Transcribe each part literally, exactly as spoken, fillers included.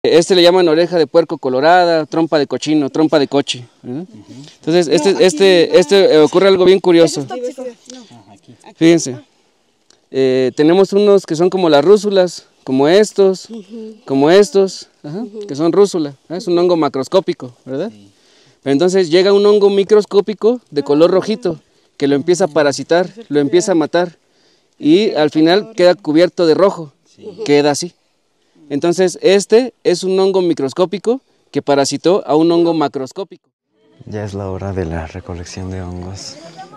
Este le llaman oreja de puerco colorada, trompa de cochino, trompa de coche, ¿verdad? Entonces, este, este, este eh, ocurre algo bien curioso. Fíjense, eh, tenemos unos que son como las rúsulas, como estos, como estos, ajá, que son rúsula, ¿eh? Es un hongo macroscópico, ¿verdad? Pero entonces llega un hongo microscópico de color rojito, que lo empieza a parasitar, lo empieza a matar, y al final queda cubierto de rojo, queda así. Entonces, este es un hongo microscópico que parasitó a un hongo macroscópico. Ya es la hora de la recolección de hongos.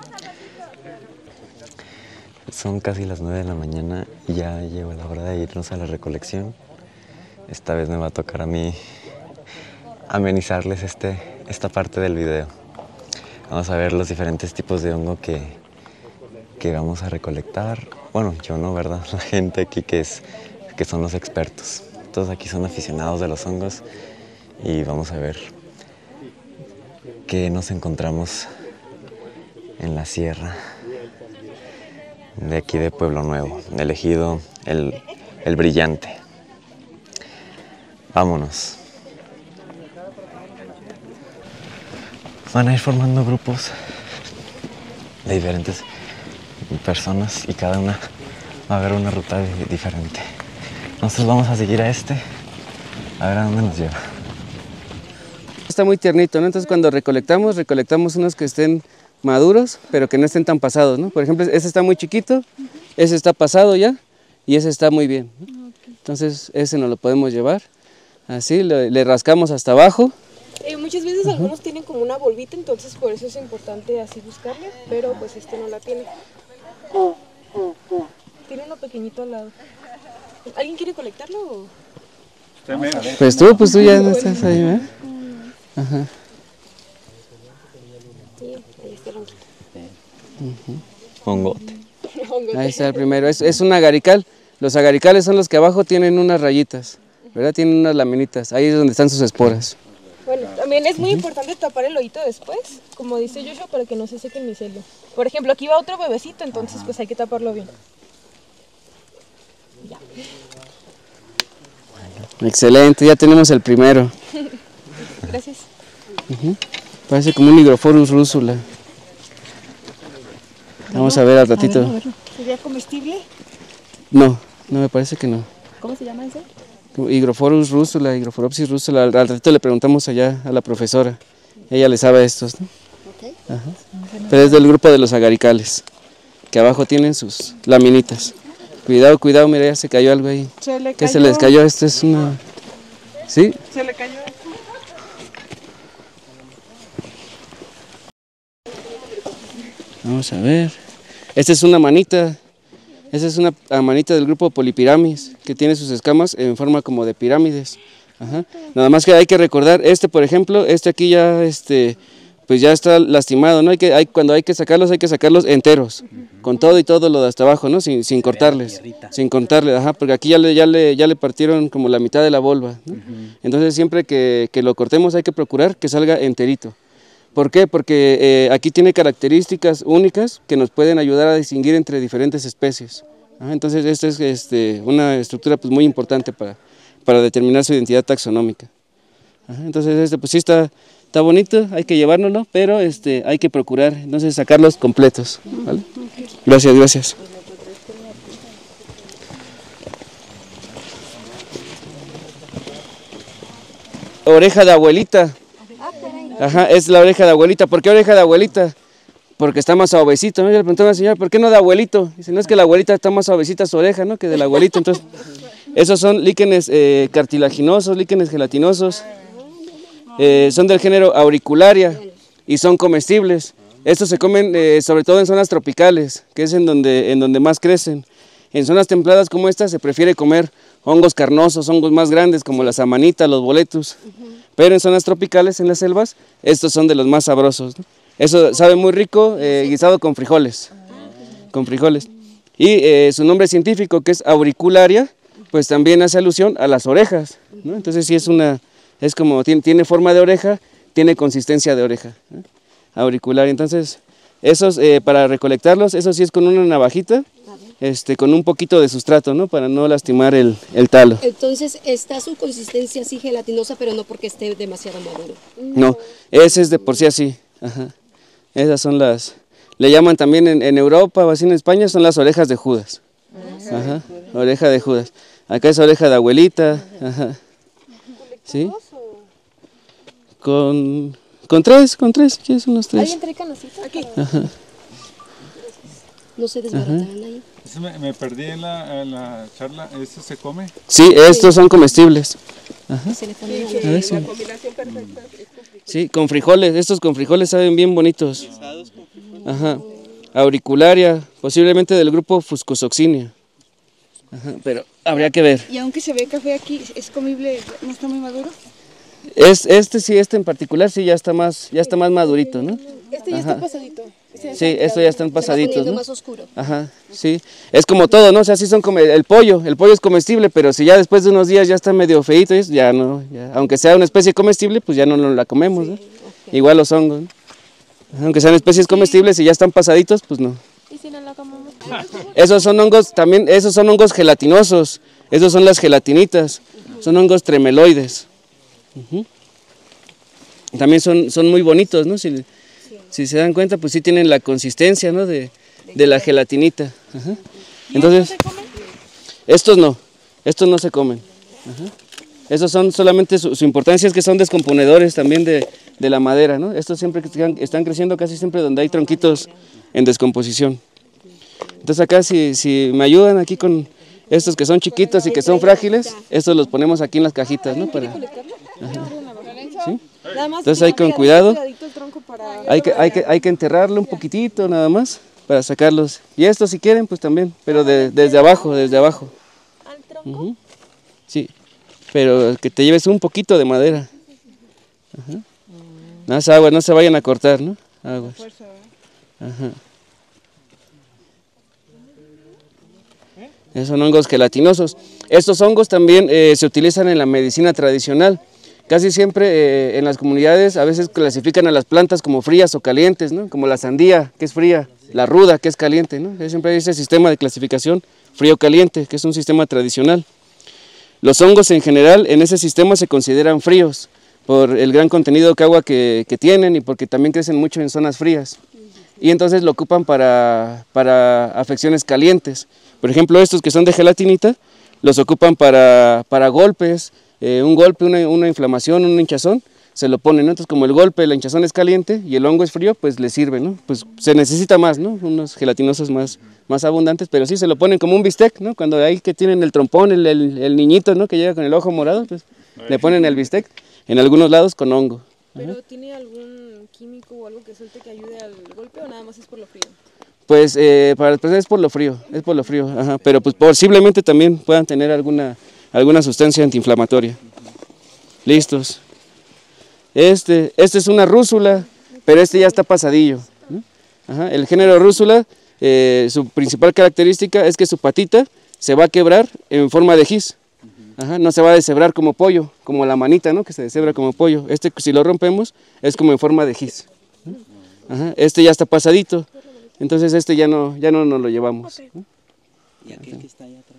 Son casi las nueve de la mañana y ya llegó la hora de irnos a la recolección. Esta vez me va a tocar a mí amenizarles este, esta parte del video. Vamos a ver los diferentes tipos de hongo que, que vamos a recolectar. Bueno, yo no, ¿verdad? La gente aquí que es... que son los expertos. Todos aquí son aficionados de los hongos y vamos a ver qué nos encontramos en la sierra de aquí de Pueblo Nuevo, el ejido el, el Brillante. Vámonos. Van a ir formando grupos de diferentes personas y cada una va a haber una ruta diferente. Nosotros vamos a seguir a este, a ver a dónde nos lleva. Está muy tiernito, ¿no? Entonces cuando recolectamos, recolectamos unos que estén maduros, pero que no estén tan pasados, ¿no? Por ejemplo, ese está muy chiquito, ese está pasado ya, y ese está muy bien, ¿no? Entonces ese nos lo podemos llevar, así, le, le rascamos hasta abajo. Eh, muchas veces uh-huh. algunos tienen como una bolvita, entonces por eso es importante así buscarle, pero pues este no la tiene. Tiene uno pequeñito al lado. ¿Alguien quiere colectarlo o...? Pues tú, pues tú ya no estás ahí, ¿eh? Ajá. Sí, ahí está el honguito. Uh-huh. Hongote. Ahí está el primero, es, es un agarical. Los agaricales son los que abajo tienen unas rayitas, ¿verdad? Tienen unas laminitas, ahí es donde están sus esporas. Bueno, también es muy uh-huh. importante tapar el hoyito después, como dice Joshua, para que no se seque el micelio. Por ejemplo, aquí va otro bebecito, entonces pues hay que taparlo bien. Ya. Excelente, ya tenemos el primero. Gracias. Uh-huh. Parece como un Hygrophorus rúsula. Vamos a ver al ratito. A ver, a ver. ¿Sería comestible? No, no me parece que no. ¿Cómo se llama ese? Hygrophorus rúsula, Hygrophorus rúsula. Al, al ratito le preguntamos allá a la profesora. Ella le sabe a estos, ¿no? Okay. Ajá. Pero es del grupo de los agaricales, que abajo tienen sus laminitas. Cuidado, cuidado, mira, ya se cayó algo ahí. Se le ¿Qué cayó? se les cayó? Esto es una... ¿Sí? Se le cayó. Vamos a ver. Esta es una manita. Esta es una manita del grupo Polypyramis, que tiene sus escamas en forma como de pirámides. Ajá. Nada más que hay que recordar, este por ejemplo, este aquí ya, este... pues ya está lastimado, ¿no? Hay que, hay, cuando hay que sacarlos, hay que sacarlos enteros, uh-huh. con todo y todo lo de hasta abajo, ¿no? Sin, sin cortarles, sin cortarles, ajá, porque aquí ya le, ya, le, ya le partieron como la mitad de la volva, ¿no? Uh-huh. Entonces siempre que, que lo cortemos hay que procurar que salga enterito. ¿Por qué? Porque eh, aquí tiene características únicas que nos pueden ayudar a distinguir entre diferentes especies. Ajá, entonces esta es este, una estructura pues, muy importante para, para determinar su identidad taxonómica. Ajá, entonces este pues sí está... Está bonito, hay que llevárnoslo, pero este, hay que procurar entonces sacarlos completos, ¿vale? Gracias, gracias. Oreja de abuelita. Ajá, es la oreja de abuelita. ¿Por qué oreja de abuelita? Porque está más suavecito, ¿no? Yo le pregunté a la señora, ¿por qué no de abuelito? Dice, no, es que la abuelita está más suavecita su oreja, ¿no? Que del abuelito. Entonces, esos son líquenes eh, cartilaginosos, líquenes gelatinosos. Eh, son del género Auricularia y son comestibles. Estos se comen eh, sobre todo en zonas tropicales, que es en donde, en donde más crecen. En zonas templadas como esta se prefiere comer hongos carnosos, hongos más grandes como las amanitas, los boletus. Uh-huh. Pero en zonas tropicales, en las selvas, estos son de los más sabrosos, ¿no? Eso sabe muy rico, eh, guisado con frijoles. Uh-huh. Con frijoles. Y eh, su nombre científico, que es Auricularia, pues también hace alusión a las orejas, ¿no? Entonces sí es una... Es como, tiene, tiene forma de oreja, tiene consistencia de oreja, ¿eh? Auricular. Entonces, esos, eh, para recolectarlos, eso sí es con una navajita, este, con un poquito de sustrato, ¿no? Para no lastimar el, el talo. Entonces está su consistencia así gelatinosa, pero no porque esté demasiado maduro. No, ese es de por sí así. Ajá. Esas son las, le llaman también en, en Europa o así en España, son las orejas de Judas. Ajá, oreja de Judas. Acá es oreja de abuelita. Ajá. ¿Sí? Con, con tres, con tres, ¿qué son los tres? ¿Alguien trae canasita? Aquí. Ajá. No se desbaratarán ahí. Eso me, me perdí en la, en la charla, ¿eso se come? Sí, estos son comestibles. Ajá. Se le pone Sí, la A ver, que sí. la combinación perfecta es con frijol. Sí, con frijoles, estos con frijoles saben bien bonitos. Ajá. Auricularia, posiblemente del grupo Fuscosoxinia. Ajá, pero habría que ver. Y aunque se ve café aquí, ¿es comible? ¿No está muy maduro? Es, este sí, este en particular sí ya está más, ya está más madurito, ¿no? Este ya Ajá. está pasadito. Este ya Sí, está estos ya están Se va pasaditos, poniendo ¿no? más oscuro. Ajá, sí. Es como todo, ¿no? O sea, sí son como el pollo, el pollo es comestible, pero si ya después de unos días ya está medio feíto, es- ya no, ya, aunque sea una especie comestible, pues ya no, no la comemos, ¿no? Igual los hongos, ¿no? Aunque sean especies comestibles y ya están pasaditos, pues no. ¿Y si no la comemos? Esos son hongos también, esos son hongos gelatinosos, esos son las gelatinitas, son hongos tremeloides. Ujú. También son, son muy bonitos, ¿no? Si, si se dan cuenta, pues sí tienen la consistencia, ¿no? De, de la gelatinita. Ajá. Entonces, estos no, estos no se comen. Ajá. Esos son solamente, su, su importancia es que son descomponedores también de, de la madera, ¿no? Estos siempre que están, están creciendo casi siempre donde hay tronquitos en descomposición. Entonces acá si, si me ayudan aquí con estos que son chiquitos y que son frágiles, estos los ponemos aquí en las cajitas, ¿no? Para, ¿sí? Nada más Entonces hay con cuidadito, cuidado. cuidadito el tronco para... Hay que, hay, que, hay que enterrarlo un poquitito nada más para sacarlos. Y estos si quieren pues también, pero de- desde abajo, desde abajo. ¿Al tronco? Ujú. Sí, pero que te lleves un poquito de madera. Ajá. No es agua, no se vayan a cortar, ¿no? Aguas. Ajá. Esos son hongos gelatinosos. Estos hongos también eh, se utilizan en la medicina tradicional. Casi siempre eh, en las comunidades a veces clasifican a las plantas como frías o calientes, ¿no? Como la sandía, que es fría, la ruda, que es caliente, ¿no? Siempre hay ese sistema de clasificación frío-caliente, que es un sistema tradicional. Los hongos en general en ese sistema se consideran fríos por el gran contenido de agua que, que tienen y porque también crecen mucho en zonas frías. Y entonces lo ocupan para, para afecciones calientes. Por ejemplo, estos que son de gelatinita, los ocupan para, para golpes, eh, un golpe, una, una inflamación, un hinchazón, se lo ponen, ¿no? Entonces como el golpe, la hinchazón es caliente y el hongo es frío, pues le sirve, ¿no? Pues se necesita más, ¿no? Unos gelatinosos más, más abundantes, pero sí se lo ponen como un bistec, ¿no? Cuando hay que tienen el trompón, el, el, el niñito, ¿no? Que llega con el ojo morado, pues le ponen el bistec, en algunos lados con hongo. ¿Pero tiene algún químico o algo que suelte que ayude al golpe o nada más es por lo frío? Pues eh, para las personas es por lo frío, es por lo frío, ajá, pero pues posiblemente también puedan tener alguna, alguna sustancia antiinflamatoria. Listos. Este, este es una rúsula, pero este ya está pasadillo, ¿no? Ajá, el género rúsula, eh, su principal característica es que su patita se va a quebrar en forma de gis. Ajá, no se va a deshebrar como pollo, como la manita, ¿no? Que se deshebra como pollo. Este, si lo rompemos, es como en forma de gis. Ajá, este ya está pasadito. Entonces este ya no, ya no nos lo llevamos. ¿No? Y aquel que está allá atrás.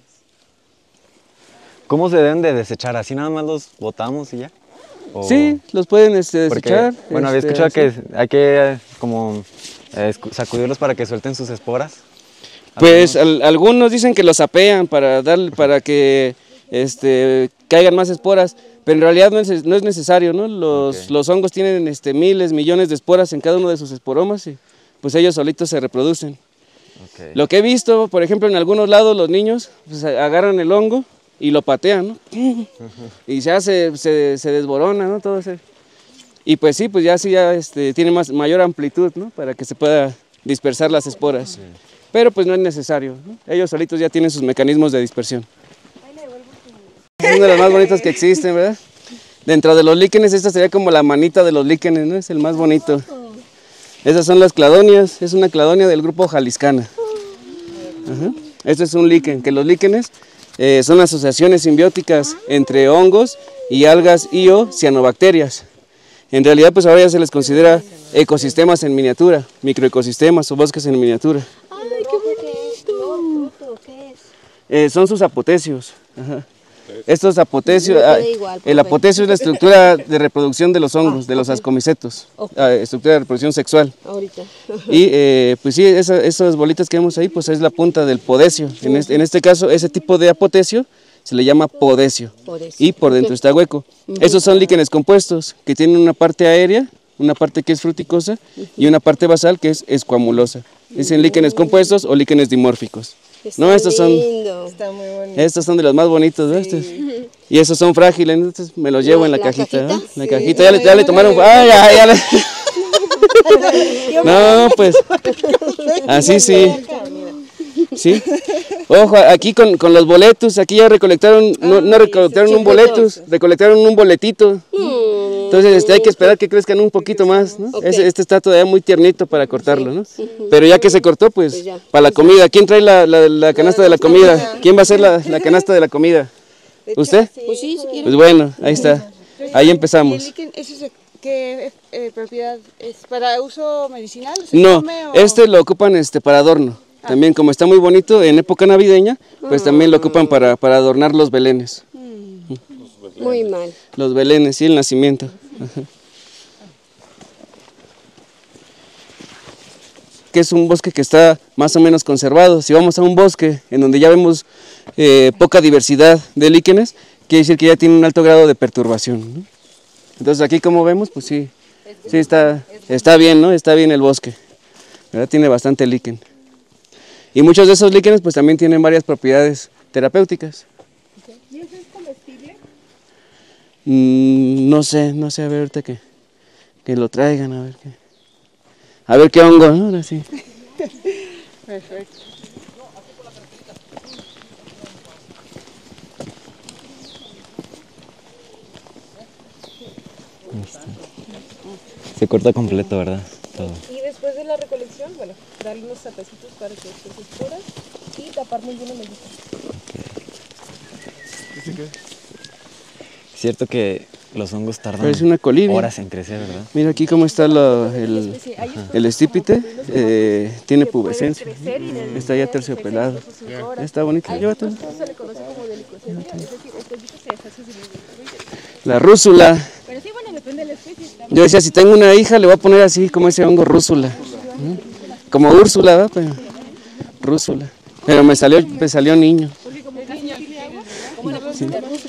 ¿Cómo se deben de desechar? ¿Así nada más los botamos y ya? ¿O- Sí, los pueden este, Porque, desechar. bueno, había este, escuchado así. que hay que eh, como eh, escu- sacudirlos para que suelten sus esporas. Pues Algunos- al- algunos dicen que los apean para, dar, para que este, caigan más esporas, pero en realidad no es, no es necesario, ¿no? Los, Ok. los hongos tienen este, miles, millones de esporas en cada uno de sus esporomas y pues ellos solitos se reproducen. Ok. Lo que he visto, por ejemplo, en algunos lados los niños pues, agarran el hongo y lo patean, ¿no? Y ya se, se, se desborona, ¿no? Todo ese. Y pues sí, pues ya sí ya este, tiene más, mayor amplitud, ¿no? Para que se pueda dispersar las esporas. Pero pues no es necesario, ¿no? Ellos solitos ya tienen sus mecanismos de dispersión. Es uno de los más bonitos que existen, ¿verdad? Dentro de los líquenes, esta sería como la manita de los líquenes, ¿no? Es el más bonito. Esas son las cladonias, es una cladonia del grupo Jaliscana. Ajá. Este es un líquen, que los líquenes eh, son asociaciones simbióticas entre hongos y algas y o cianobacterias. En realidad, pues ahora ya se les considera ecosistemas en miniatura, microecosistemas o bosques en miniatura. ¡Ay, qué bonito! Eh, son sus apotecios. Ajá. Estos apotecios, Me ah, quedé igual, el profe. apotecio es la estructura de reproducción de los hongos, Ah, de los ok. ascomicetos, Ok. ah, estructura de reproducción sexual. Ahorita. Y eh, pues sí, esa- esas bolitas que vemos ahí, pues es la punta del podecio. En este, en este caso, ese tipo de apotecio se le llama podecio. Podecio. Y por dentro Ok. está hueco. Esos son líquenes compuestos, que tienen una parte aérea, una parte que es fruticosa y una parte basal que es escuamulosa. Dicen líquenes compuestos o líquenes dimórficos. Está No, estos son, lindo. Está muy bonito. estos son de los más bonitos, ¿no? Estos. Y esos son frágiles, ¿no? Estos me los llevo La- en la, la cajita. ¿no? cajita. La Sí. cajita, ya le, ya le tomaron. ¡Ay, ya, ya le- No, pues, así sí. Sí. Ojo, aquí con, con los boletos, aquí ya recolectaron, no, no recolectaron un boletus, recolectaron un boletito. Entonces este, hay que esperar que crezcan un poquito más, ¿no? Ok. Este, este está todavía muy tiernito para cortarlo, ¿no? Pero ya que se cortó, pues, Pues ya. para la comida. ¿Quién trae la, la- la canasta de la comida? ¿Quién va a hacer la, la canasta de la comida? ¿Usted? Pues sí, si quieren. Pues bueno, ahí está. Ahí ¿Y el empezamos. líquen, eso es de qué eh, propiedad es? ¿Para uso medicinal? ¿Se No, come o- este lo ocupan este para adorno. También como está muy bonito en época navideña, pues también lo ocupan para, para adornar los belenes. Muy mal. Los belenes, sí, el nacimiento. Ajá. Que es un bosque que está más o menos conservado. Si vamos a un bosque en donde ya vemos eh, poca diversidad de líquenes, quiere decir que ya tiene un alto grado de perturbación, ¿no? Entonces aquí como vemos, pues sí, sí está, está bien, ¿no? Está bien el bosque, ¿verdad? Tiene bastante líquen. Y muchos de esos líquenes pues también tienen varias propiedades terapéuticas. ¿Y eso es comestible? Mm, no sé, no sé, a ver ahorita que, que lo traigan, a ver qué. A ver qué hongo, ¿no? Ahora sí. Perfecto. Se corta completo, ¿verdad? Todo. Y después de la recolección, bueno, darle unos tapecitos para que esté oscuras y tapar muy bien el hoyito. Es cierto que los hongos tardan Parece una colibia. horas en crecer, ¿verdad? Mira aquí cómo está lo- el, el estípite, eh, tiene pubescencia. Está ya terciopelado. Está bonito, llévatelo. Esto se le conoce como delicuescencia, es decir, el pollito se deshace sin ningún problema. La rúsula. Pero sí, bueno, depende de la especie. Yo decía, si tengo una hija, le voy a poner así, como ese hongo rúsula. ¿no? Como Úrsula, ¿verdad? Pero, rúsula. Pero me salió, me salió niño. Sí.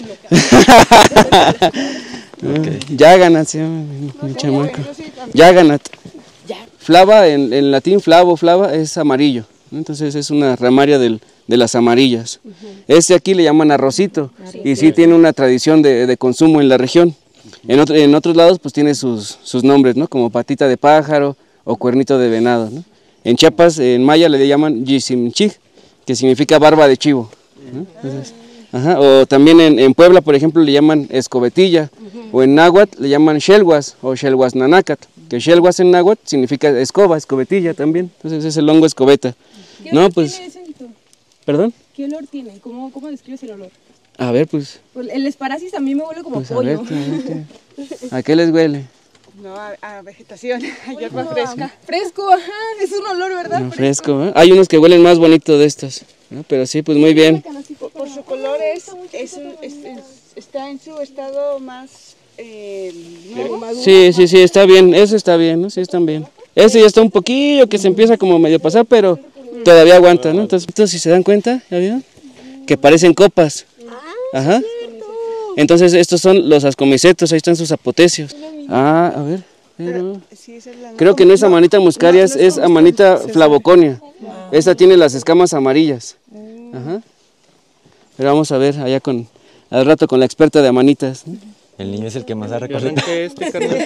Yaganat, se llama mi, mi chamaco. Yaganat. Flava, en, en latín, flavo, flava, es amarillo. ¿no? Entonces es una ramaria del, de las amarillas. Este aquí le llaman arrocito. Y sí tiene una tradición de, de consumo en la región. En, otro- en otros lados pues tiene sus, sus nombres, ¿no? Como patita de pájaro o cuernito de venado, ¿no? En Chiapas, en maya le llaman yisimchig, que significa barba de chivo, ¿no? Entonces, ajá, o también en, en Puebla, por ejemplo, le llaman escobetilla, o en náhuatl le llaman xelhuas o xelhuasnanacatl, que xelhuas en náhuatl significa escoba, escobetilla también, entonces es el hongo escobeta. ¿Qué No, olor pues, tiene ese hito? ¿perdón? ¿Qué olor tiene? ¿Cómo, cómo describes el olor? A ver, pues, Pues el esparasis a mí me huele como pues a ver, pollo. a ver qué- ¿a qué les huele? No, a, a vegetación, a hierba fresca. Fresco, ajá, es un olor, ¿verdad? No, fresco, ¿eh? Hay unos que huelen más bonito de estos, ¿no? Pero sí, pues muy bien. Por, por su color es, es un- es- es- está en su estado más eh, nuevo. Sí, sí, sí, está bien, ese está bien, ¿no? Sí, están bien. Ese ya está un poquillo que se empieza como medio a pasar, pero todavía aguanta, ¿no? Entonces, entonces, si se dan cuenta, ¿ya vieron? Que parecen copas. Ajá. Entonces, estos son los ascomicetos, ahí están sus apotecios. Ah, a ver, pero... Sí, esa es la Creo que no es amanita muscaria, es- es amanita flavoconia. Esta tiene las escamas amarillas. Ajá. Pero vamos a ver allá con, al rato con la experta de amanitas. ¿no? El niño es el que más ha recorrido. Este carnal.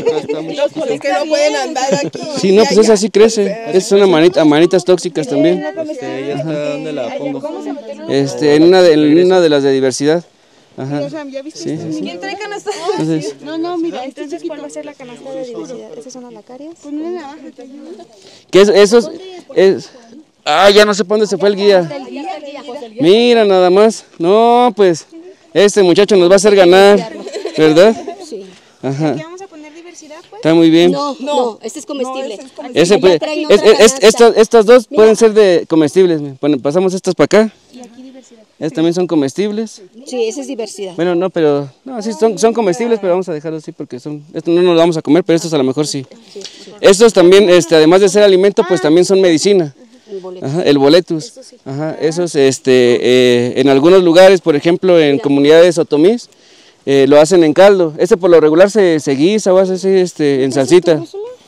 Es que no pueden andar aquí. Sí, no, pues esa sí crece. Esas son amanita- amanitas tóxicas también. Este, ¿ya está dónde la pongo? Este, en una de, en una de las de diversidad. Ajá. O sea, ¿ya viste? Sí, sí, sí. ¿Quién trae canasta? Entonces, No, no, mira, este Entonces, ¿cuál va a ser la canasta de diversidad? ¿Esas son alacarias? con una navaja te ayuda. ¿qué es esos? Es, ah, ya no sé para dónde se fue el guía. Mira, nada más. No, pues, este muchacho nos va a hacer ganar, ¿verdad? Sí. Ajá. ¿Qué vamos a poner diversidad, pues? Está muy bien. No, no, este es comestible. Ese Allá puede- traen es- otra es- es- canasta. estas, estas dos pueden ser de comestibles. Bueno, pasamos estas para acá. Esas también son comestibles. Sí, esa es diversidad. Bueno, no, pero no, sí son, son comestibles, pero vamos a dejarlo así porque son, esto no nos lo vamos a comer, pero estos a lo mejor sí. Estos también, este, además de ser alimento, pues también son medicina. Ajá, el boletus. Ajá, esos, este, eh, en algunos lugares, por ejemplo, en comunidades otomís, eh, lo hacen en caldo. Este por lo regular se, se guisa o hace así, este, en salsita.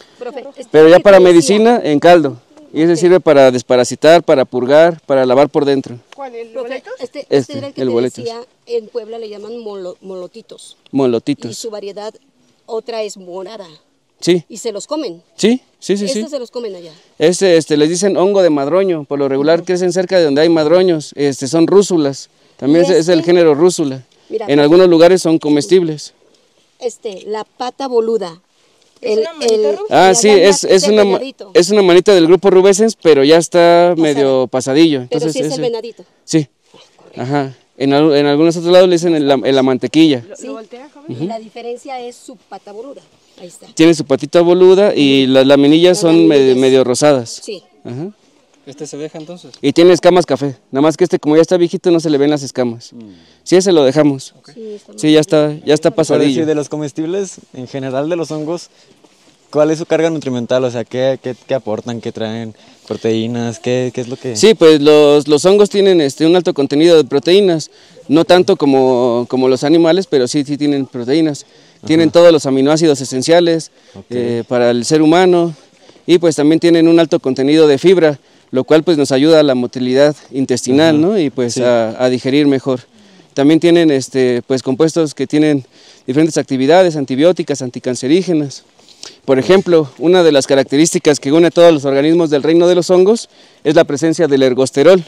Pero ya para medicina, en caldo. Y ese sirve para desparasitar, para purgar, para lavar por dentro. ¿Cuál? ¿El Profe, boleto? este, Este, este era el que el te boletus. decía, en Puebla le llaman molo- molotitos. Y Molotitos. su variedad, otra es morada. Sí, Y se los comen. sí, sí, sí, sí. Estos se los comen allá. Este, este, les dicen hongo de madroño, por lo regular crecen cerca de donde hay madroños, este, son rúsulas, también es, es el género rúsula. Mira, En algunos lugares son comestibles. Este, la pata boluda. ¿Es El- una manita el- rusa? Ah, la sí, gamba es, es, el una, ma- venadito, es una manita del grupo rubescens, pero ya está medio pasadillo. pero Entonces, sí es el ese- venadito. sí, ajá. En, al- en algunos otros lados le dicen en la, en la mantequilla. Sí. Y la diferencia es su pata boluda. Ahí está. Tiene su patita boluda y las laminillas Las son me- laminillas. medio rosadas. Sí. Ajá. ¿Este se deja entonces? Y tiene escamas café, nada más que este como ya está viejito no se le ven las escamas. Sí, ese lo dejamos. Sí, ya está, ya está Pero sí, pasadillo. de los comestibles, en general de los hongos, ¿cuál es su carga nutrimental? O sea, ¿qué, qué, qué aportan? ¿Qué traen? ¿Proteínas? ¿Qué, qué es lo que...? Sí, pues los, los hongos tienen este, un alto contenido de proteínas, no tanto como, como los animales, pero sí, sí tienen proteínas. Tienen todos los aminoácidos esenciales eh, para el ser humano y pues también tienen un alto contenido de fibra, lo cual pues nos ayuda a la motilidad intestinal, ¿no? Y pues a, a digerir mejor. También tienen este, pues compuestos que tienen diferentes actividades antibióticas, anticancerígenas. Por ejemplo, una de las características que une a todos los organismos del reino de los hongos es la presencia del ergosterol,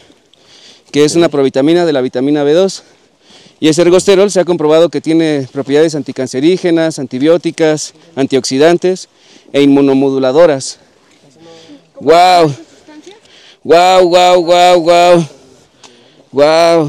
que es una provitamina de la vitamina B dos. Y ese ergosterol se ha comprobado que tiene propiedades anticancerígenas, antibióticas, antioxidantes e inmunomoduladoras. ¡Wow! ¡Wow, wow, wow, wow! ¡Wow!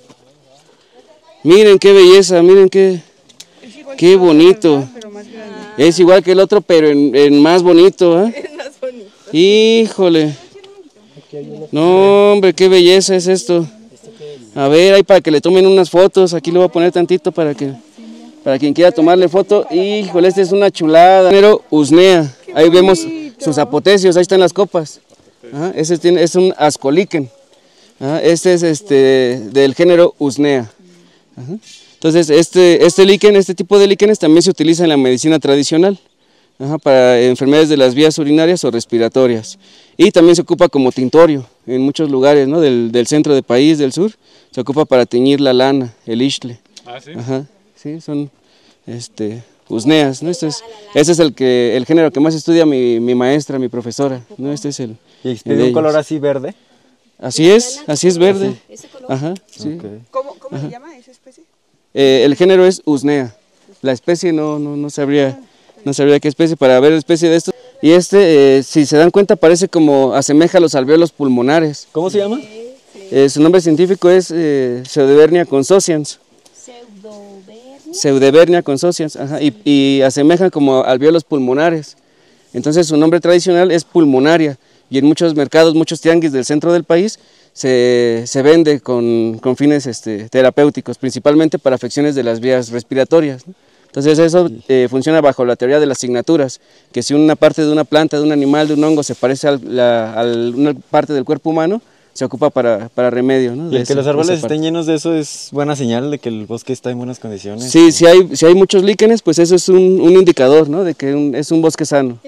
Miren qué belleza, miren qué, qué bonito. Es igual que el otro, pero en, en más bonito, ¿eh? Híjole. No, hombre, qué belleza es esto. A ver, ahí para que le tomen unas fotos, aquí le voy a poner tantito para que para quien quiera tomarle foto. Híjole, esta es una chulada. Género Usnea. Ahí vemos sus apotecios, ahí están las copas. Ajá, ese tiene, es un ascoliquen. Ajá, este es este del género Usnea. Ajá. Entonces, este, este líquen, este tipo de líquenes también se utiliza en la medicina tradicional, ajá, para enfermedades de las vías urinarias o respiratorias. Y también se ocupa como tintorio en muchos lugares, ¿no? del, del centro del país, del sur, se ocupa para teñir la lana, el ixtle. Ah, ¿sí? Ajá, sí, son este, usneas, ¿no? Este es, este es el, que, el género que más estudia mi, mi maestra, mi profesora, ¿no? Este es el, ¿Y el tiene de un color ellos. así verde? Así es, así es verde. Ajá, sí. Ok. ¿Cómo, cómo se llama esa especie? Eh, el género es Usnea. La especie no, no, no sabría, no sabría qué especie, para ver la especie de esto. Y este, eh, si se dan cuenta, parece como, asemeja a los alvéolos pulmonares. ¿Cómo se llama? Eh, su nombre científico es eh, Pseudebernia consocians. Pseudebernia consocians, ajá, y, y asemeja como alvéolos pulmonares. Entonces su nombre tradicional es pulmonaria, y en muchos mercados, muchos tianguis del centro del país, se, se vende con, con fines este, terapéuticos, principalmente para afecciones de las vías respiratorias, ¿no? Entonces eso eh, funciona bajo la teoría de las signaturas, que si una parte de una planta, de un animal, de un hongo se parece a, la, a una parte del cuerpo humano, se ocupa para, para remedio, ¿no? Y De el que ese- los de esa árboles parte. estén llenos de eso es buena señal de que el bosque está en buenas condiciones. Sí, si hay, si hay muchos líquenes, pues eso es un, un indicador, ¿no? De que un- es un bosque sano.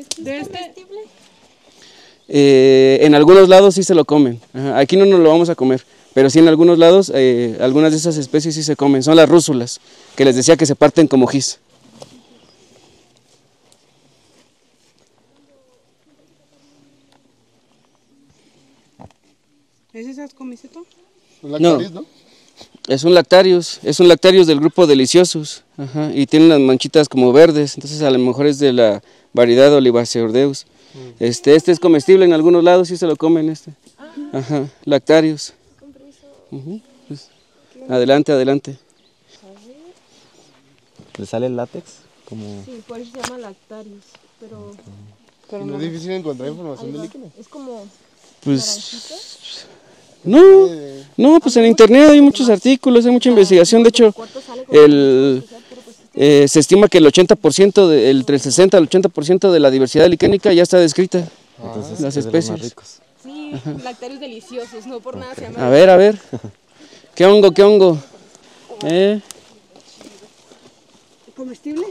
Eh, en algunos lados sí se lo comen. Ajá, aquí no nos lo vamos a comer, pero sí en algunos lados, eh, algunas de esas especies sí se comen. Son las rúsulas, que les decía que se parten como gis. ¿Es esas comiseto? No, es un lactarius, es un lactarius del grupo Deliciosus, ajá, y tiene unas manchitas como verdes, entonces a lo mejor es de la variedad Olivaceordeus. Este, este es comestible en algunos lados, sí se lo comen este. Ajá, lactarius. Ujú, pues, adelante, adelante. ¿Le sale el látex? Como... Sí, por eso se llama lactarius, pero... No es difícil encontrar información de líquenes. Es como... Pues No, no, pues en internet hay muchos artículos, hay mucha investigación. De hecho, el, eh, se estima que el ochenta por ciento, de, entre el sesenta al ochenta por ciento de la diversidad licénica ya está descrita. Entonces, las es de los más especies. ricos. Sí, lactarios deliciosos, no por nada se llama. A ver, a ver. ¿Qué hongo, qué hongo? ¿Eh? ¿Comestible?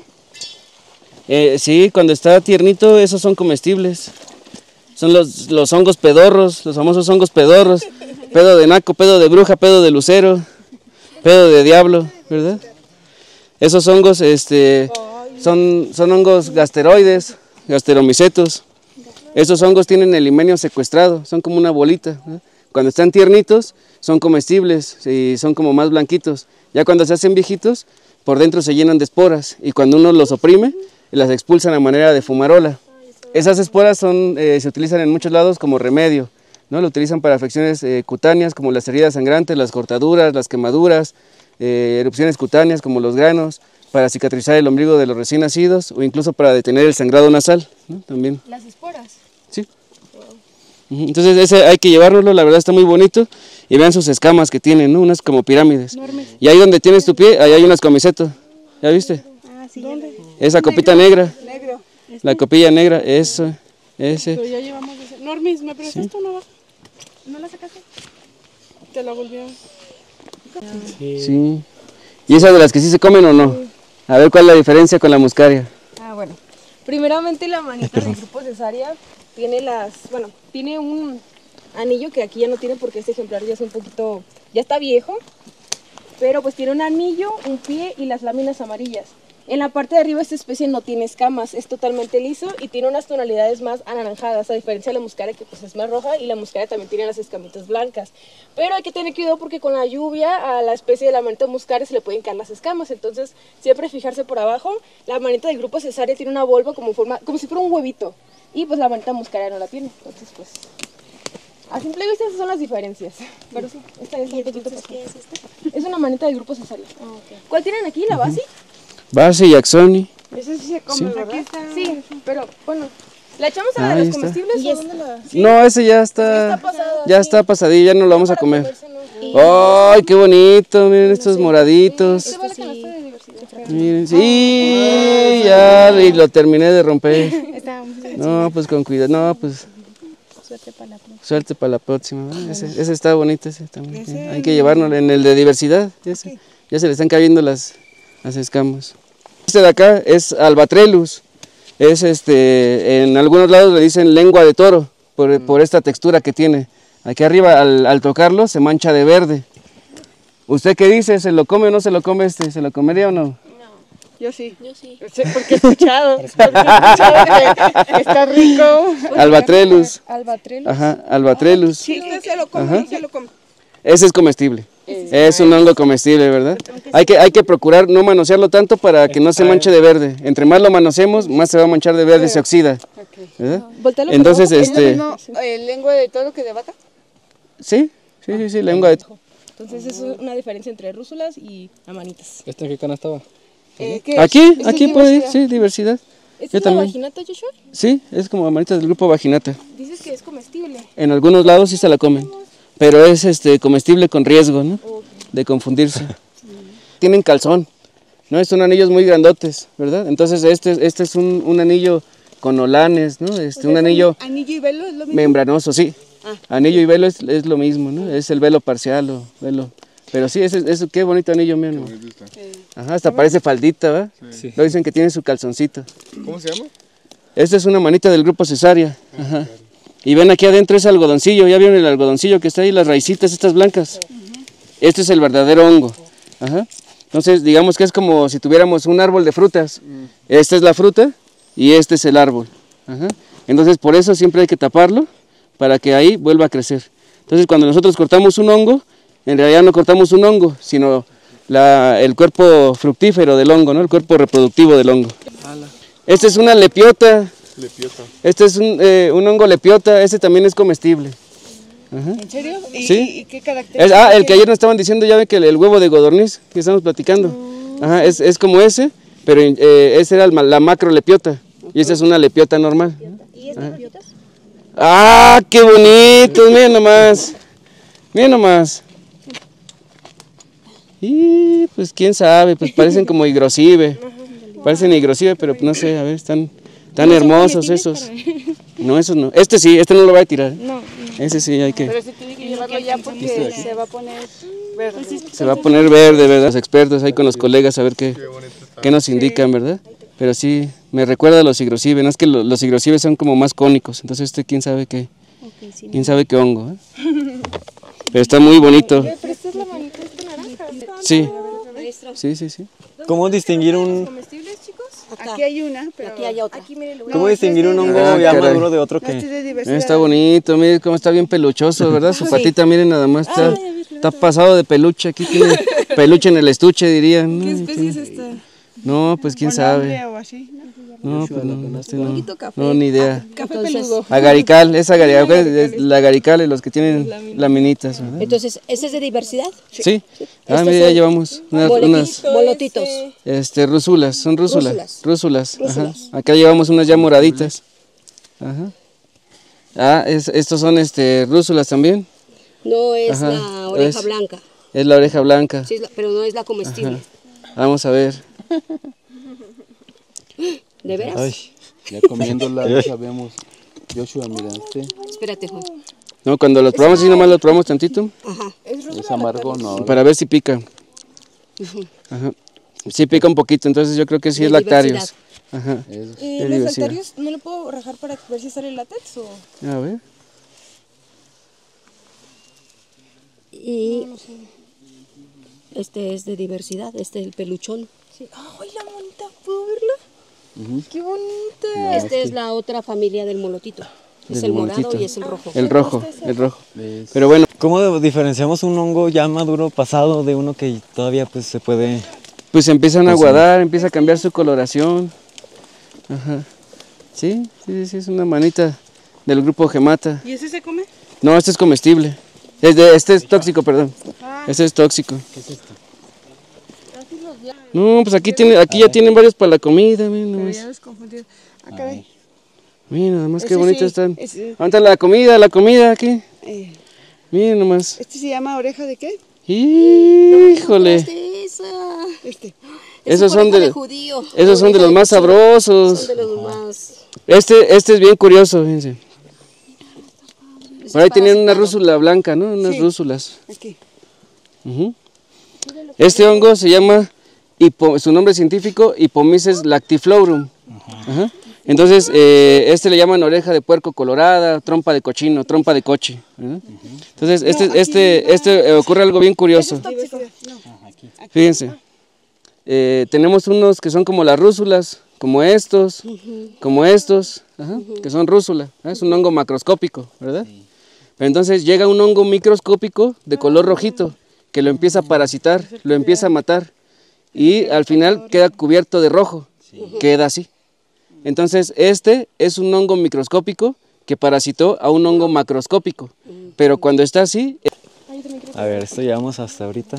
Eh, sí, cuando está tiernito, esos son comestibles. Son los, los hongos pedorros, los famosos hongos pedorros. Pedo de naco, pedo de bruja, pedo de lucero, pedo de diablo, ¿verdad? Esos hongos este, son, son hongos gasteroides, gasteromicetos. Esos hongos tienen el himenio secuestrado, son como una bolita, ¿verdad? Cuando están tiernitos, son comestibles y son como más blanquitos. Ya cuando se hacen viejitos, por dentro se llenan de esporas y cuando uno los oprime, las expulsan a manera de fumarola. Esas esporas son, eh, se utilizan en muchos lados como remedio, ¿no? Lo utilizan para afecciones eh, cutáneas como las heridas sangrantes, las cortaduras, las quemaduras, eh, erupciones cutáneas como los granos, para cicatrizar el ombligo de los recién nacidos o incluso para detener el sangrado nasal, ¿no? También. Las esporas. Sí. Wow. Entonces ese hay que llevárnoslo, la verdad está muy bonito y vean sus escamas que tienen, ¿no? Unas como pirámides. Enormes. Y ahí donde tienes tu pie, ahí hay unas comisetas, ¿ya viste? Ah, sí. ¿Dónde? Esa copita negra. Negro. La copilla negra, eso, ese. Pero ya llevamos ese. Normis, ¿me prestaste una va? ¿No la sacaste? Te la volvieron. Sí. Sí. ¿Y esas de las que sí se comen o no? A ver cuál es la diferencia con la muscaria. Ah, bueno. Primeramente la manita del grupo cesárea tiene las, bueno, tiene un anillo que aquí ya no tiene porque este ejemplar ya es un poquito, ya está viejo, pero pues tiene un anillo, un pie y las láminas amarillas. En la parte de arriba esta especie no tiene escamas, es totalmente liso y tiene unas tonalidades más anaranjadas, a diferencia de la muscaria que pues es más roja y la muscaria también tiene las escamitas blancas. Pero hay que tener cuidado porque con la lluvia a la especie de la manita muscaria se le pueden caer las escamas, entonces siempre fijarse por abajo. La manita del grupo cesárea tiene una volva como, forma, como si fuera un huevito y pues la manita muscaria no la tiene, entonces pues a simple vista esas son las diferencias. Pero sí, esta es un poquito más. ¿Qué es esta? Es una manita del grupo cesárea. Ah, ok. ¿Cuál tienen aquí? ¿La base? Base y axoni. Ese sí se come, Sí. ¿verdad? Aquí está. Sí, pero bueno. ¿La echamos a la Ah, de ahí los está. comestibles Y o es- dónde la...? No, ese ya Ya está, está pasada, ya sí. está pasadillo, ya no lo vamos a Para comer. comerse, ¿no? Y- ¡Ay, qué bonito! Miren estos moraditos. Este vale canasta de diversidad. Miren, sí, ya, y lo terminé de romper. Está muy bien. No, pues con cuidado, no, pues Suerte para la próxima. suerte para la próxima. ¿verdad? Ese, ese está bonito, ese también. sí. Hay que llevarlo en el de diversidad, ya se, ya se le están cayendo las, las escamas. Este de acá es albatrelus, es este, en algunos lados le dicen lengua de toro, por, por esta textura que tiene. Aquí arriba al, al tocarlo se mancha de verde. ¿Usted qué dice? ¿Se lo come o no se lo come este? ¿Se lo comería o no? Yo sí. Yo sí. Sí, porque he escuchado, porque he escuchado que, que está rico. Albatrelus. Albatrelus. Ajá, albatrelus. Sí, usted se lo come, se lo come. Ese es comestible. Es un hongo comestible, ¿verdad? Hay que, hay que procurar no manosearlo tanto para que no se manche de verde. Entre más lo manoseemos, más se va a manchar de verde y se oxida. ¿verdad? Voltéalo Entonces, por este... ¿Es lo mismo eh, lengua de toro que de vaca? Sí, sí, sí, sí, lengua de... Entonces es una diferencia entre rúsulas y amanitas. ¿Esta en qué cana estaba? Eh, ¿qué es? Aquí, ¿Esto es aquí puede ir, diversidad? sí, diversidad. ¿Esta Yo es la también. vaginata, Joshua? Sí, es como amanitas del grupo vaginata. Dices que es comestible. En algunos lados sí se la comen, pero es este comestible con riesgo, ¿no? De confundirse. Tienen calzón, ¿no? Son anillos muy grandotes, ¿verdad? Entonces este, este es un, un anillo con olanes, ¿no? Este, un anillo Anillo y velo es lo mismo. membranoso, sí. Anillo y velo es, es lo mismo, ¿no? Es el velo parcial o velo. Pero sí, ese, ese, qué bonito anillo, mío, ¿no? Ajá, hasta parece faldita, ¿verdad? Sí. Lo dicen que tiene su calzoncito. ¿Cómo se llama? Esta es una manita del grupo cesárea. Ajá. Y ven aquí adentro ese algodoncillo, ¿ya vieron el algodoncillo que está ahí, las raicitas estas blancas? Este es el verdadero hongo. Ajá. Entonces, digamos que es como si tuviéramos un árbol de frutas. Esta es la fruta y este es el árbol. Ajá. Entonces, por eso siempre hay que taparlo para que ahí vuelva a crecer. Entonces, cuando nosotros cortamos un hongo, en realidad no cortamos un hongo, sino la, el cuerpo fructífero del hongo, ¿no? El cuerpo reproductivo del hongo. Esta es una lepiota. Lepiota. Este es un, eh, un hongo lepiota, este también es comestible. Ajá. ¿En serio? ¿Y, Sí. y, y qué características? Es- ah, el que tiene? ayer nos estaban diciendo, ya ve que el, el huevo de codorniz que estamos platicando. Ajá, es, es como ese, pero eh, esa era el ma- la macro lepiota. Y esa es una lepiota normal. ¿Y esta lepiota? ¡Ah, qué bonitos! Miren nomás. Miren nomás. Y pues quién sabe, pues parecen como higrosive. Parecen higrosive, pero no sé, a ver, están tan hermosos esos. No, esos no. Este sí, este no lo voy a tirar. No. Ese sí hay que. Pero sí tiene que llevarlo ya porque se va a poner verde. Se va a poner verde, ¿verdad? Los expertos ahí con los colegas a ver qué, qué nos indican, ¿verdad? Pero sí, me recuerda a los higrosive, no es que lo- los higrosive son como más cónicos, entonces este quién sabe qué, quién sabe qué hongo, ¿eh? Pero está muy bonito. Pero esta es la manita, esta naranja. Sí, sí, sí, sí. ¿Cómo distinguir un, ¿Comestibles, chicos? Acá. Aquí hay una, pero Aquí hay otra. Aquí, miren, le voy a- cómo distinguir un hongo Ah, ya caray. maduro de otro no, este es que? de Eh, diversidad. Está bonito, mire cómo está bien peluchoso, ¿verdad? Su patita, miren nada más, está, está pasado de peluche, aquí tiene peluche en el estuche, dirían. ¿Qué No, especie es esta? No, pues quién Con sabe. nombre o así, ¿no? No, pues no, este no, Poquito café. no, ni idea. Café Entonces- peludo. Agarical, es agarical, es la agarical, los que tienen laminitas, ¿verdad? Entonces, ¿ese es de diversidad? Sí. Ah, Estos mira, ya son llevamos unas, Moletitos. unas Molotitos. este, rúsulas, son rúsulas. Rúsulas. Rúsulas. Ajá. Rúsulas. Acá llevamos unas ya moraditas. Ajá. Ah, es- estos son este, rúsulas también. No es Ajá, la oreja es- blanca, Es la oreja blanca. sí, es la- pero no es la comestible. Vamos a ver. ¿De veras? Ay, Ya comiéndola ya sabemos. Joshua, mira, este Espérate, Juan. No, cuando los probamos así nomás los probamos tantito Ajá. es amargo, no. para ver si pica. Ajá. Sí pica un poquito, entonces yo creo que sí De es lactarios. diversidad. Ajá. Es, ¿Y Qué los diversidad. altarios no le puedo rajar para ver si sale látex o...? A ver. Y este es de diversidad, este es el peluchón. Sí. ¡Ay, la monita! ¿Puedo verla? ¡Qué bonita! Este es la otra familia del molotito. Es Del el morado molotito. y es el rojo. El rojo, el rojo. es- Pero bueno, ¿cómo diferenciamos un hongo ya maduro pasado de uno que todavía pues se puede? pues empiezan a aguadar, empieza a cambiar su coloración. Ajá. Sí, sí, sí, es una manita del grupo Gemata. ¿Y ese se come? No, este es comestible. Es de- este es tóxico, perdón. Este es tóxico. ¿Qué es esto? No, pues aquí tiene, aquí ya tienen varios para la comida, miren Pero nomás. ya desconfundido. Ah, caray. Miren nada más qué Ese bonitos sí, están. ese- ¿Dónde está la comida, la comida aquí? Eh, Miren nomás. ¿Este se llama oreja de qué? Híjole. Este es, ah, Este. es Esos una son oreja de, judío. esos son de Oreja los más judío. sabrosos. Son de los más... Este, este es bien curioso, fíjense. es Por ahí tenían una parasitado. rúsula blanca, ¿no? Unas Sí. rúsulas. Aquí. Ujú. Este hongo se llama, hipo- su nombre científico, Hypomyces lactiflorum. Ajá. Entonces, eh, este le llaman oreja de puerco colorada, trompa de cochino, trompa de coche. ¿verdad? Entonces, este, este, este eh, ocurre algo bien curioso. Diversidad. No. Fíjense, eh, tenemos unos que son como las rúsulas, como estos, como estos, ajá, que son rúsula, ¿eh? Es un hongo macroscópico, ¿verdad? Pero entonces llega un hongo microscópico de color rojito, que lo empieza a parasitar, lo empieza a matar, y al final queda cubierto de rojo, queda así. Entonces este es un hongo microscópico que parasitó a un hongo macroscópico, pero cuando está así, A ver, esto llevamos hasta ahorita.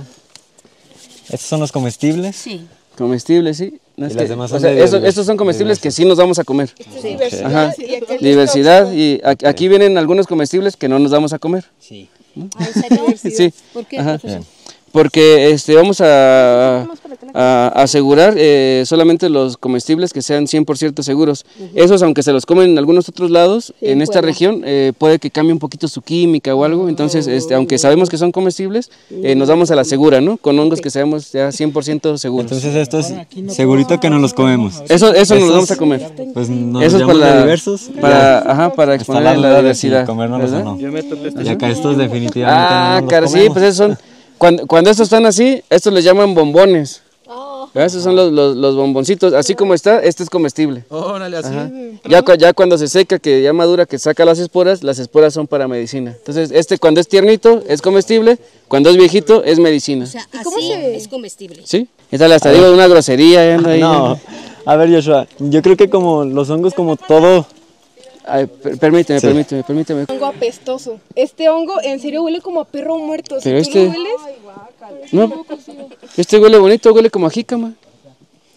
Estos son los comestibles. Sí. comestible, ¿sí? No es Y las que- demás o son sea, de- esos- de- estos son comestibles de- que sí nos vamos a comer. Este es diversidad. Ajá. Y aquel es Diversidad, tóxico. y aquí, aquí vienen algunos comestibles que no nos vamos a comer. Sí. Ah, ¿en serio? Sí, ¿Por qué, Ajá. profesor? porque este, vamos a, a asegurar eh, solamente los comestibles que sean cien por ciento seguros. Esos, aunque se los comen en algunos otros lados, Sí, en esta Puebla. región eh, puede que cambie un poquito su química o algo. Entonces, este, aunque sabemos que son comestibles, eh, nos vamos a la segura, ¿no? Con hongos que seamos ya cien por ciento seguros. Entonces estos, segurito que no los comemos. Eso, eso nos Esos- lo vamos a comer. Pues nos Eso es llamamos para, de la- diversos. para, ya. ajá, para Está exponer la la duda de si diversidad. comérnoslos o ¿verdad? no. Y acá estos definitivamente Ah, no nos cara, los sí, comemos. pues esos son, cuando, cuando estos están así, estos les llaman bombones. ¿Verdad? Esos son los, los, los bomboncitos, así como está, este es comestible. Órale, así. Ajá. Ya, cu- ya cuando se seca, que ya madura, que saca las esporas, las esporas son para medicina. Entonces, este cuando es tiernito es comestible, cuando es viejito es medicina. O sea, así es comestible. ¿Sí? Esta le hasta digo una grosería. ya anda ahí. No, a ver Joshua, yo creo que como los hongos como todo, Ay, per- permíteme, Sí. permíteme, permíteme. Hongo apestoso. Este hongo en serio huele como a perro muerto. Si Pero tú este- lo hueles, No, este huele bonito, huele como a jícama.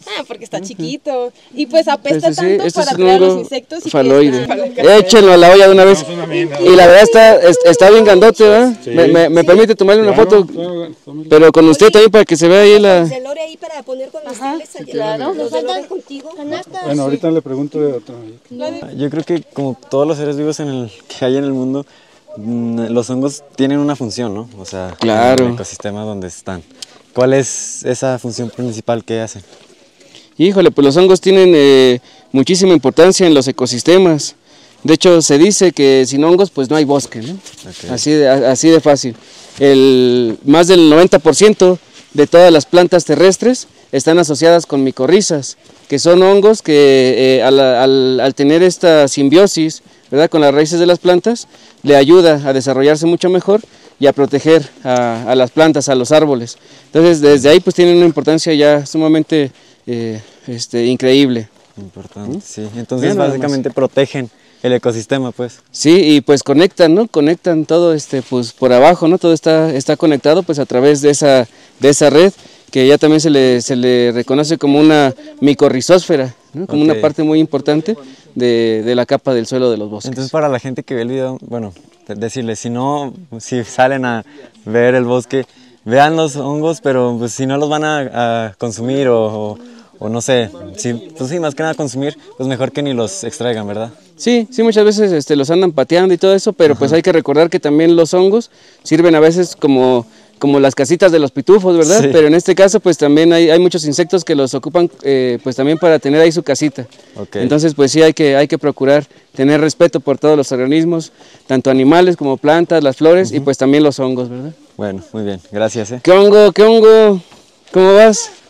Ah, porque está chiquito. Y pues apesta Este sí, tanto este para es un atraer a los hongo insectos. Y faloide. que Échenlo a la olla de una vez. Y la verdad está, es- está bien grandote, ¿verdad? Sí. Me, me- me permite tomarle una Claro, foto, claro, tómale. pero con usted también para que se vea ahí la... Se lore ahí para poner con los chiles allá. claro. Los de lore contigo. Bueno, ahorita le pregunto de otro. Yo creo que como todos los seres vivos en el, que hay en el mundo, mm, los hongos tienen una función, ¿no? O sea, Claro. en el ecosistema donde están. ¿Cuál es esa función principal que hacen? Híjole, pues los hongos tienen eh, muchísima importancia en los ecosistemas. De hecho, se dice que sin hongos pues no hay bosque, ¿no? Ok. Así de, a- así de fácil. El, más del noventa por ciento de todas las plantas terrestres están asociadas con micorrizas, que son hongos que eh, al, al- al tener esta simbiosis, ¿verdad?, con las raíces de las plantas, le ayuda a desarrollarse mucho mejor y a proteger a, a las plantas, a los árboles. Entonces, desde ahí pues tienen una importancia ya sumamente eh, este, increíble. Importante, sí. Entonces Vean nada más. básicamente protegen el ecosistema, pues. Sí, y pues conectan, ¿no? Conectan todo este, pues por abajo, ¿no? Todo está, está conectado pues a través de esa, de esa red que ya también se le, se le reconoce como una micorrizósfera, ¿no? Como Ok. una parte muy importante de, de la capa del suelo de los bosques. Entonces para la gente que ve el video, bueno, de- decirles, si no, si salen a ver el bosque, vean los hongos, pero pues si no los van a, a consumir o, o, o no sé, si, pues sí, más que nada consumir, pues mejor que ni los extraigan, ¿verdad? Sí, sí, muchas veces este, los andan pateando y todo eso, pero pues hay que recordar que también los hongos sirven a veces como, como las casitas de los pitufos, ¿verdad? Sí. Pero en este caso pues también hay, hay muchos insectos que los ocupan eh, pues también para tener ahí su casita. Ok. Entonces pues sí hay que, hay que procurar tener respeto por todos los organismos, tanto animales como plantas, las flores y pues también los hongos, ¿verdad? Bueno, muy bien, gracias, ¿eh? ¿Qué hongo? ¿Qué hongo? ¿Cómo vas?